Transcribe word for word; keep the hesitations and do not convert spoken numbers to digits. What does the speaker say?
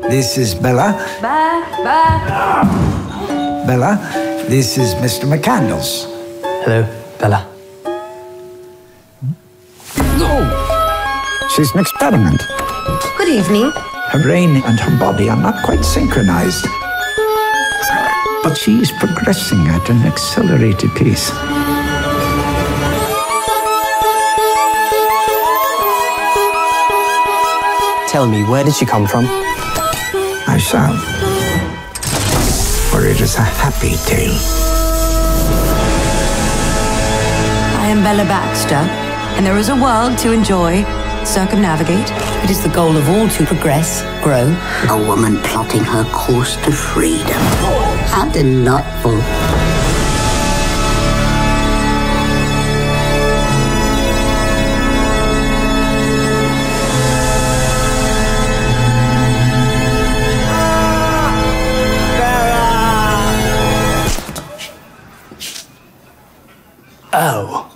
this is Bella. Ba, ba. Bella, this is Mister McCandles. Hello, Bella. Oh, she's an experiment. Good evening. Her brain and her body are not quite synchronized. But she's progressing at an accelerated pace. Tell me, where did she come from? I shall. For it is a happy tale. I am Belle Baxter, and there is a world to enjoy, circumnavigate. It is the goal of all to progress, grow. A woman plotting her course to freedom. How delightful. Oh.